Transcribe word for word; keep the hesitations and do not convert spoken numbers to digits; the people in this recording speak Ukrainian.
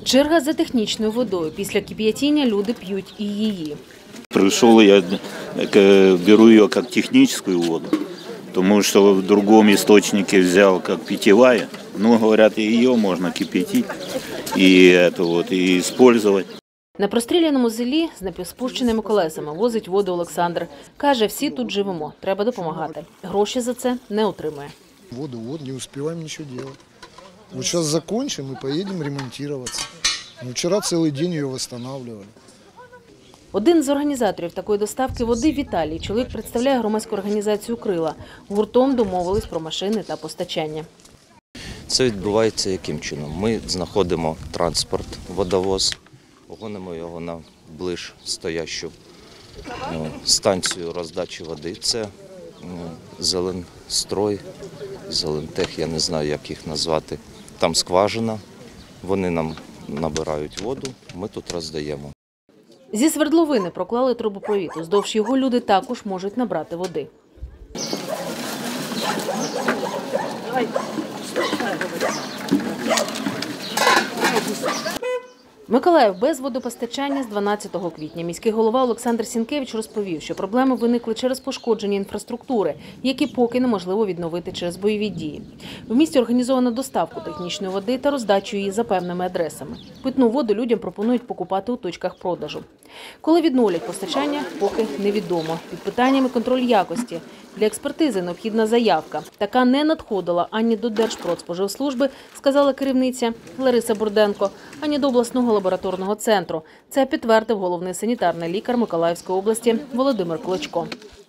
Черга за технічною водою. Після кип'ятіння люди п'ють і її. Пришел, я беру ее как техническую воду, потому что в другом источнике взял как питьевая. Ну, говорят, ее можно кипятить и это вот, и использовать. На простріляному селі з напівспущеними колесами возить воду Олександр. Каже, всі тут живемо, треба допомагати. Гроші за це не отримує. Воду, вот, не успеваем ничего делать. Вот сейчас закончим и поедем ремонтироваться. Ну, вчера целый день ее восстанавливали. Один з організаторів такої доставки води – Віталій. Чоловік представляє громадську організацію «Крила». Гуртом домовились про машини та постачання. Це відбувається яким чином? Ми знаходимо транспорт, водовоз, гонимо його на ближ стоящу станцію роздачі води. Це Зеленстрой, Зелентех, я не знаю, як їх назвати. Там скважина, вони нам набирають воду, ми тут роздаємо. Зі свердловини проклали трубопровід. Уздовж його люди також можуть набрати води. Миколаїв без водопостачання з дванадцятого квітня. Міський голова Олександр Сінкевич розповів, що проблеми виникли через пошкодження інфраструктури, які поки неможливо відновити через бойові дії. В місті організовано доставку технічної води та роздачу її за певними адресами. Питну воду людям пропонують покупати у точках продажу. Коли відновлять постачання, поки невідомо. Під питаннями контроль якості. Для експертизи необхідна заявка. Така не надходила ані до Держпродспоживслужби, сказала керівниця Лариса Бурденко, ані до обласного лабораторного центру. Це підтвердив головний санітарний лікар Миколаївської області Володимир Клочко.